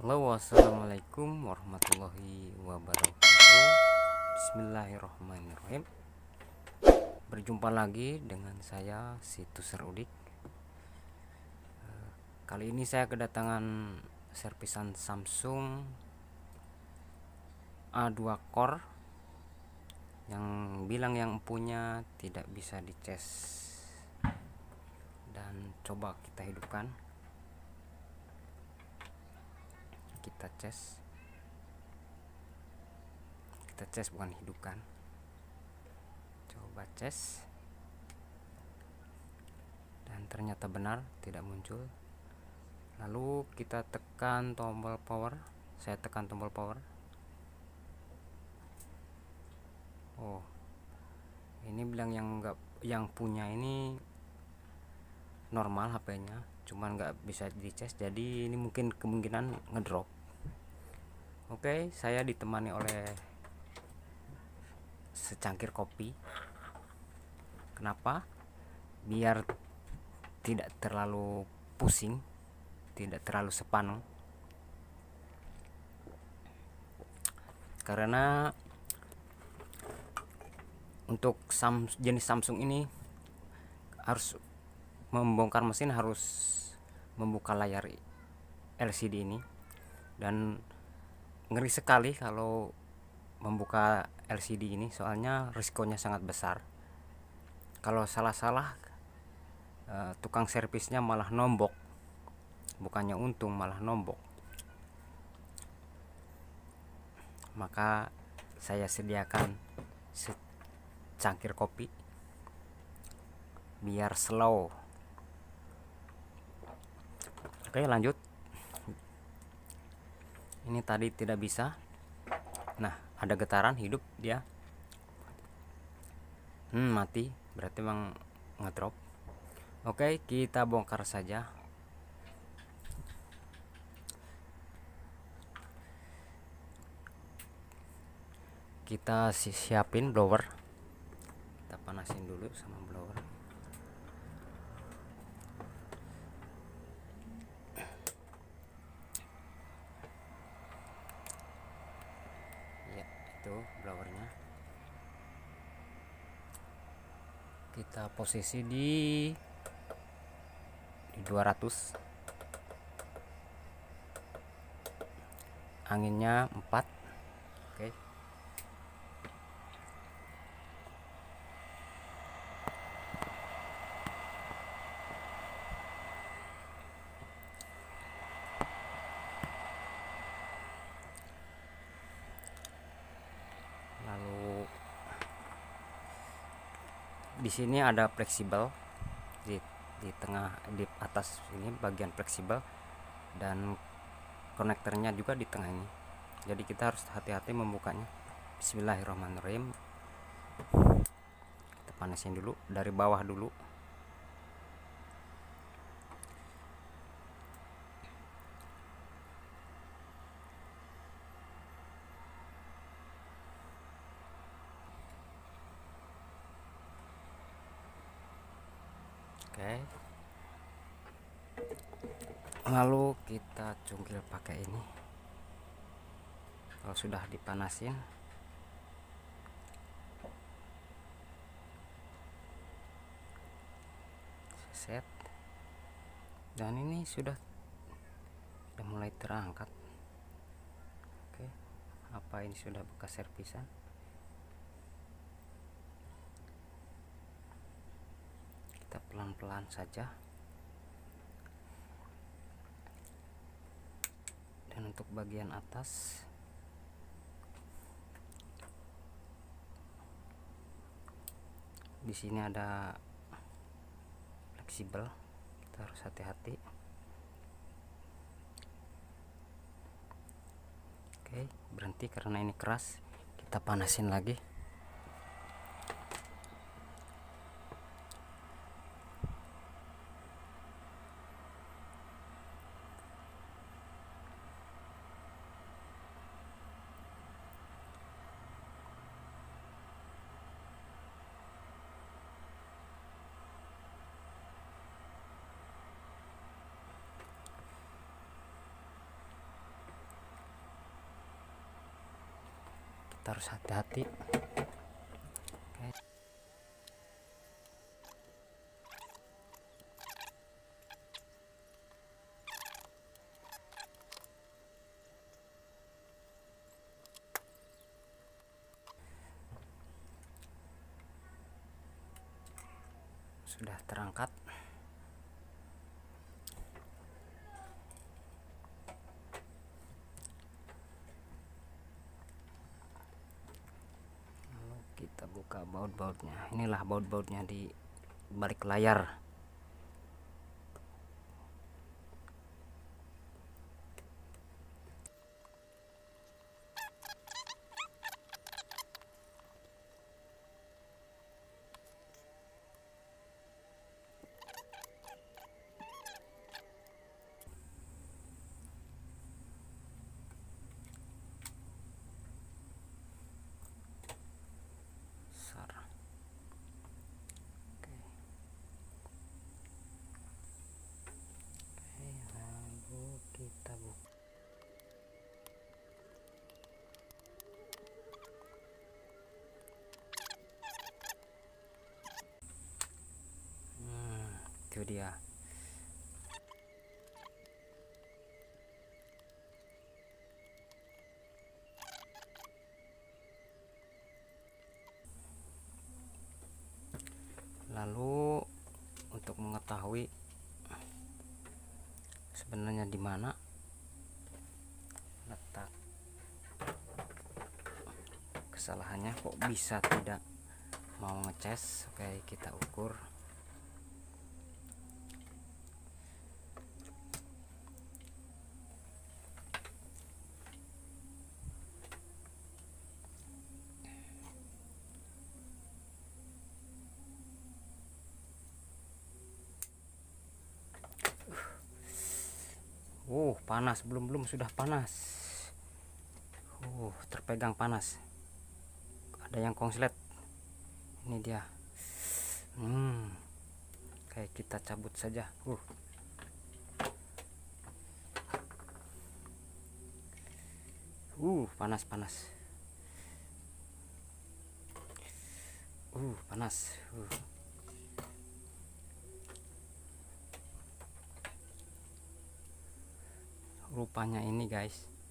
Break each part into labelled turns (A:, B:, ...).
A: Halo, wassalamualaikum warahmatullahi wabarakatuh. Bismillahirrahmanirrahim. Berjumpa lagi dengan saya Situs Udik. Kali ini saya kedatangan servisan Samsung A2 Core yang bilang yang punya tidak bisa dicas, dan coba kita hidupkan. Kita cas bukan hidupkan. Coba cas, dan ternyata benar tidak muncul. Lalu kita tekan tombol power. Saya tekan tombol power. Oh, ini bilang yang punya ini normal HP-nya, cuman nggak bisa dicas, jadi ini mungkin kemungkinan ngedrop. Oke, saya ditemani oleh secangkir kopi. Kenapa? Biar tidak terlalu pusing, tidak terlalu sepaneng. Karena untuk jenis Samsung ini harus membongkar mesin, harus membuka layar LCD ini, dan ngeri sekali kalau membuka LCD ini, soalnya risikonya sangat besar. Kalau salah-salah tukang servisnya malah nombok, bukannya untung malah nombok. Maka saya sediakan secangkir kopi biar slow. Oke, lanjut. Ini tadi tidak bisa. Nah, ada getaran, hidup dia. Mati, berarti memang ngedrop. Oke, kita bongkar saja. Kita siapin blower. Kita panasin dulu sama blower. Blowernya kita posisi di 200, anginnya 4. Oke. Lalu di sini ada fleksibel di tengah, di atas ini bagian fleksibel, dan konektornya juga di tengah ini. Jadi kita harus hati-hati membukanya. Bismillahirrahmanirrahim. Kita panasin dulu dari bawah dulu. Oke. Lalu kita cungkil pakai ini. Kalau sudah dipanasin, set, dan ini sudah mulai terangkat. Oke, apa ini sudah bekas servisan? Kita pelan-pelan saja. Dan untuk bagian atas, di sini ada fleksibel, kita harus hati-hati. Oke, berhenti karena ini keras. Kita panasin lagi. kita harus hati-hati. Oke. Sudah terangkat. Lalu kita buka baut-bautnya. Inilah baut-bautnya di balik layar. Kita buka. Itu dia. Lalu untuk mengetahui sebenarnya di mana letak kesalahannya, kok bisa tidak mau ngecas. Oke, kita ukur. Panas, belum sudah panas. Terpegang panas. Ada yang konslet. Ini dia. Kayak kita cabut saja. Panas. Panas. Rupanya ini guys,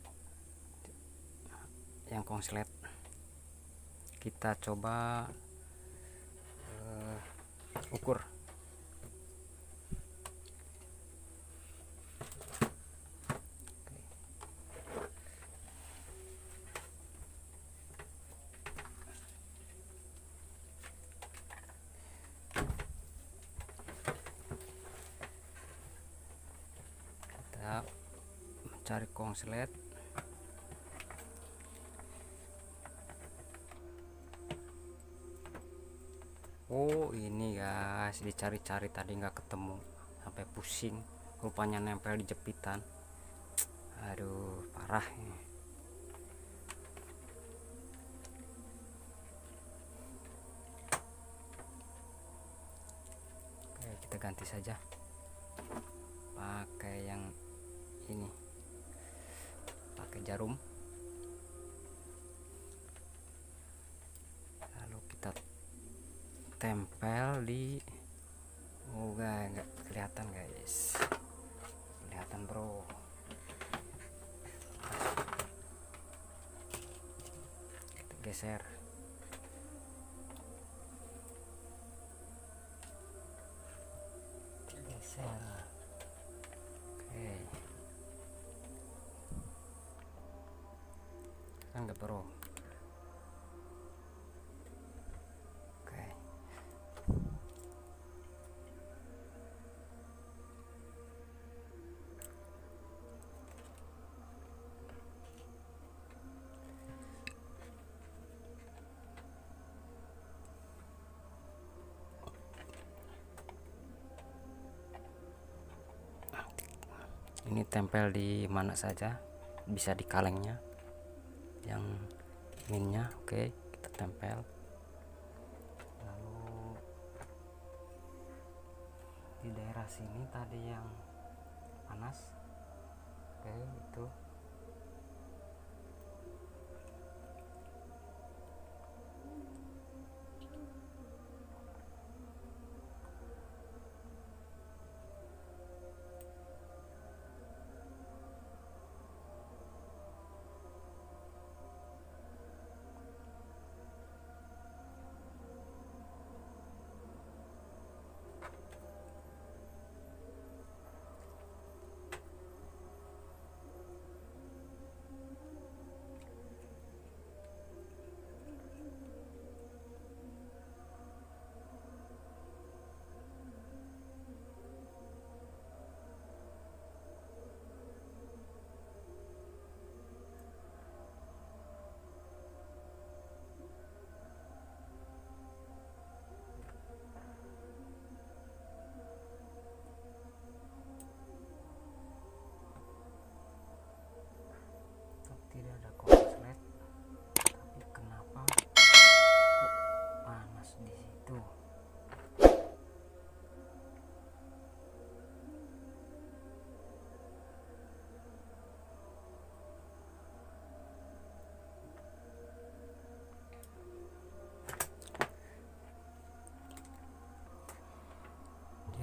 A: yang konslet. Kita coba ukur. Kita mencari konslet. Ini guys, dicari-cari tadi nggak ketemu, sampai pusing. Rupanya nempel di jepitan. Aduh, parah ini. Oke, kita ganti saja pakai yang ini, pakai jarum. Lalu kita tempel di nggak kelihatan guys, kelihatan bro. Kita geser. Oke, kan nggak bro. Ini tempel di mana saja, bisa di kalengnya yang minnya. Oke, kita tempel. Lalu di daerah sini tadi yang panas. Oke, itu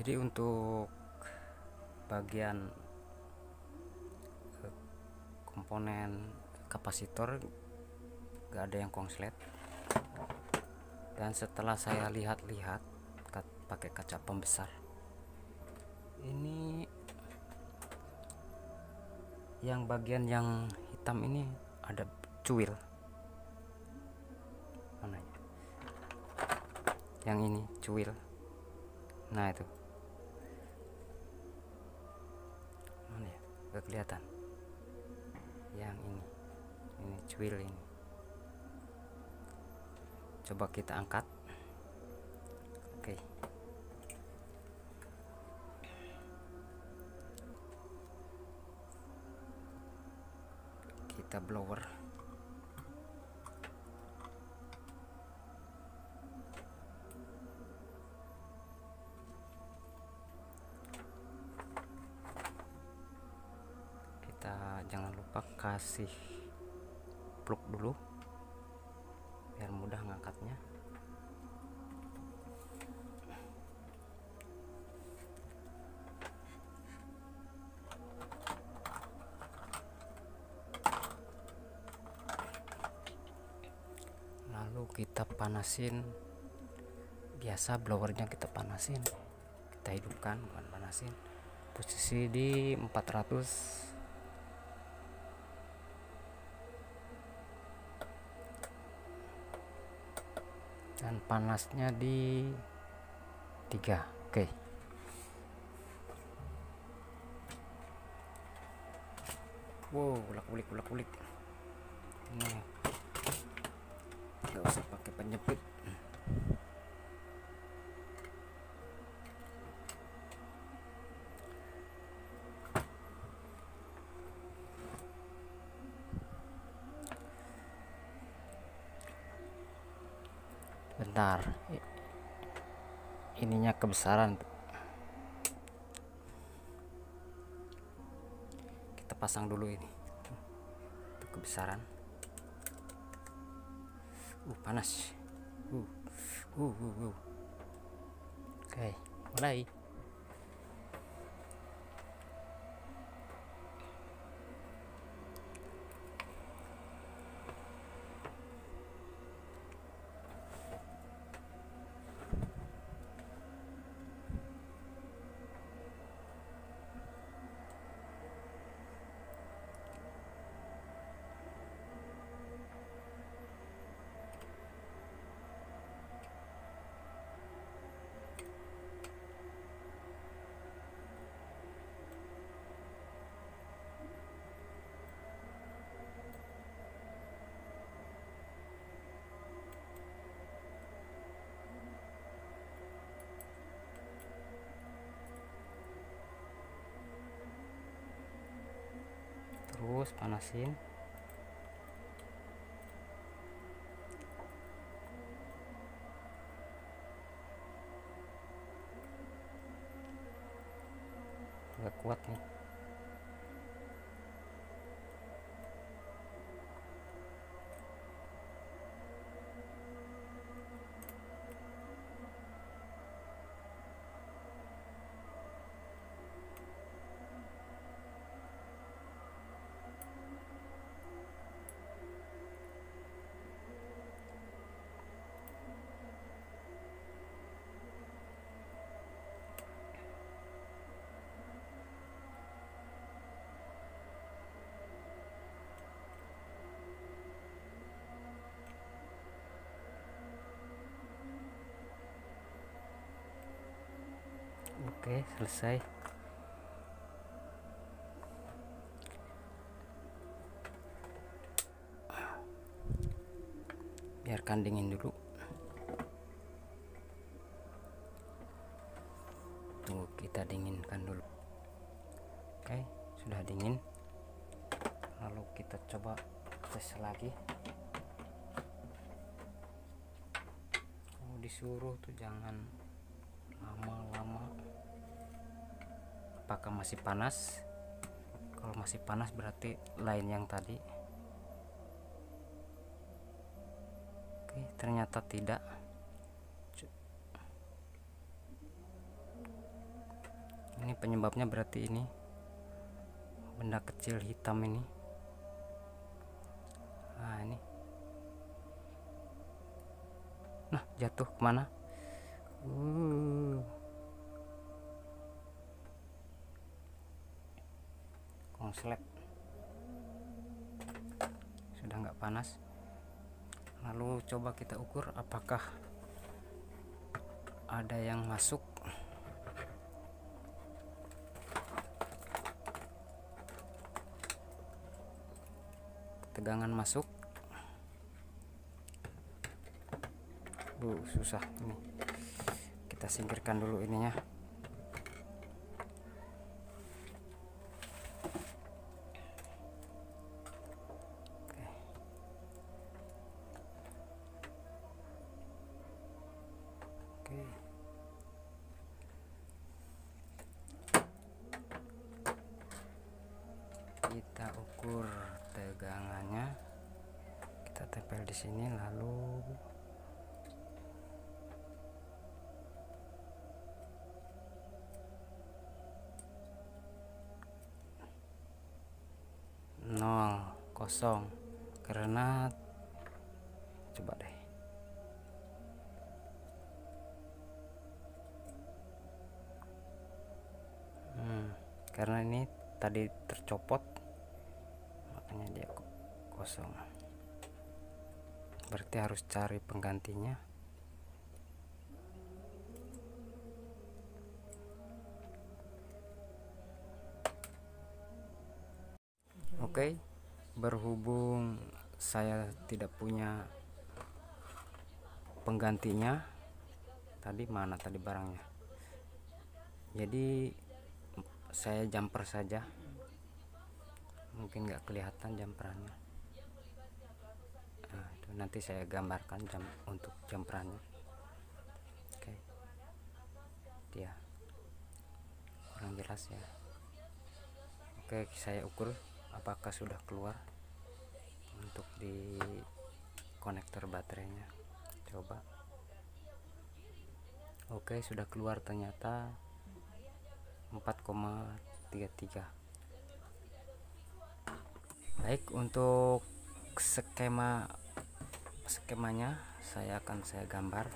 A: Jadi untuk bagian komponen kapasitor gak ada yang konslet, dan setelah saya lihat-lihat pakai kaca pembesar, ini yang bagian yang hitam ini ada cuil. Mana ya? Yang ini cuil. Nah itu mana ya, gak kelihatan. Yang ini cuil ini. Coba kita angkat. Oke, kita blower. Kita jangan lupa kasih plug dulu biar mudah ngangkatnya. Lalu kita panasin, biasa blowernya kita panasin, kita hidupkan, bukan panasin, posisi di 400. Dan panasnya di 3. Oke. Wow, ulak-ulik. Ini nggak usah pakai penjepit. Bentar, ininya kebesaran, kita pasang dulu ini untuk kebesaran. Panas. Oke, mulai. Terus panasin. Agak kuat nih. Oke, selesai. Biarkan dingin dulu. Tunggu, kita dinginkan dulu. Oke, sudah dingin. Lalu kita coba tes lagi. Disuruh tuh jangan lama-lama. Apakah masih panas? Kalau masih panas berarti lain yang tadi. Oke, ternyata tidak. Ini penyebabnya berarti ini benda kecil hitam ini. Nah ini, nah jatuh kemana? Konslet sudah nggak panas. Lalu coba kita ukur apakah ada yang masuk. Tegangan masuk. Susah ini. Kita singkirkan dulu ininya. Oke. Kita ukur tegangannya. Kita tempel di sini lalu kosong, karena coba deh karena ini tadi tercopot makanya dia kosong, berarti harus cari penggantinya. Oke, berhubung saya tidak punya penggantinya, tadi mana tadi barangnya, jadi saya jumper saja, mungkin nggak kelihatan jumperannya. Nah, itu nanti saya gambarkan untuk jumperannya. Oke, dia kurang jelas ya. Oke, saya ukur apakah sudah keluar untuk di konektor baterainya. Coba. Oke, sudah keluar ternyata 4,33. Baik, untuk skemanya saya gambar.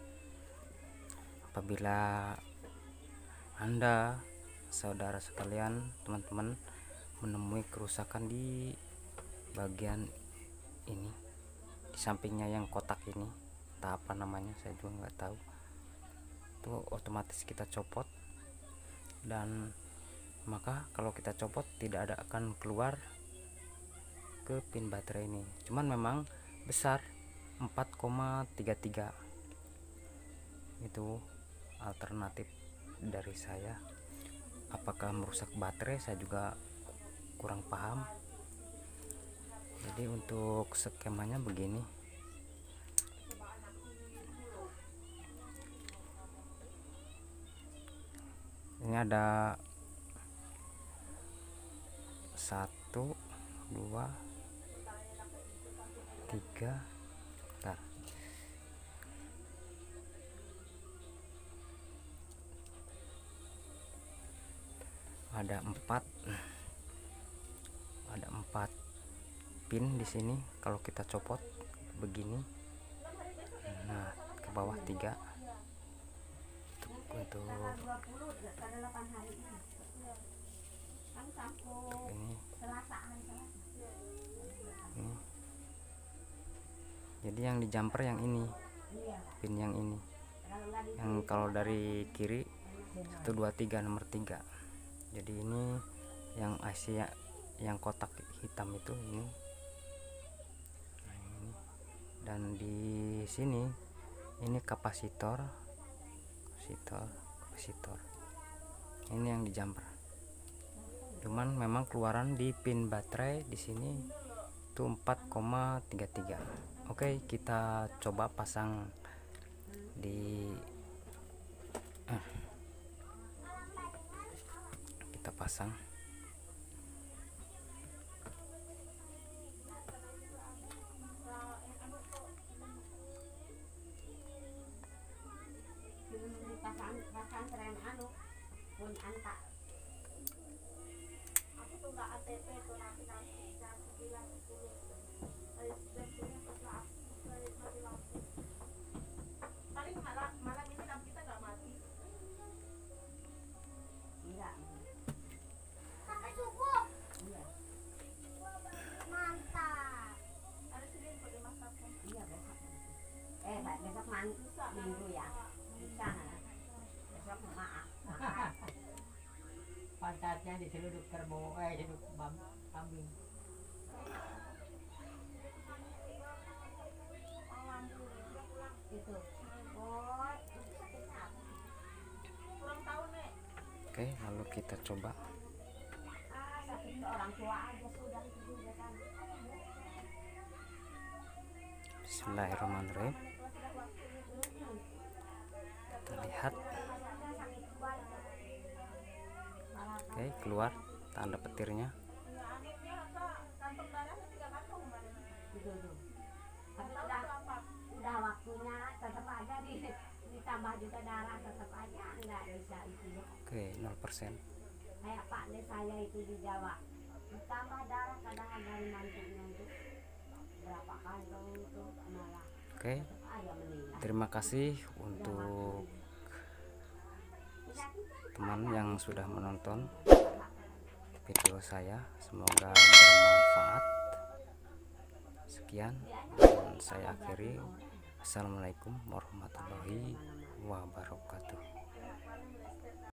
A: Apabila Anda, saudara sekalian, teman-teman menemui kerusakan di bagian ini, di sampingnya yang kotak ini, entah apa namanya, saya juga nggak tahu, itu otomatis kita copot, dan maka kalau kita copot tidak akan keluar ke pin baterai ini. Cuman memang besar 4,33. Itu alternatif dari saya. Apakah merusak baterai, saya juga kurang paham. Jadi untuk skemanya begini. Ini ada 1, 2, 3, bentar. Ada 4 pin di sini. Kalau kita copot begini, nah ke bawah 3 untuk ini. Jadi yang di jumper yang ini, pin yang ini, yang kalau dari kiri 1, 2, 3 nomor 3. Jadi ini yang Asia, yang kotak hitam itu ini. Nah, ini. Dan di sini ini kapasitor. Ini yang di jumper. Cuman memang keluaran di pin baterai di sini itu 4,33. Oke, kita coba pasang di kita pasang.
B: Pasang keren pun antak Minggu ya, bisa besok maaf.
C: Pantatnya diseluduk kerbau, seluduk kambing.
B: Itu. Oh, itu sakitnya apa? Ulang tahun nih.
A: Oke, lalu kita coba.
B: Sakit ke orang tua aja sudah itu juga kan.
A: Bismillahirrahmanirrahim. Kita lihat. Oke, keluar tanda petirnya.
B: Udah waktunya tetap aja ditambah juga darah tetap aja nggak bisa itu.
A: Oke, 0%.
B: Kayak Pak De saya itu di Jawa ditambah darah kadang dari mantunya itu berapa kantong itu malah.
A: Oke, terima kasih untuk teman yang sudah menonton video saya, semoga bermanfaat. Sekian, dan saya akhiri. Assalamualaikum warahmatullahi wabarakatuh.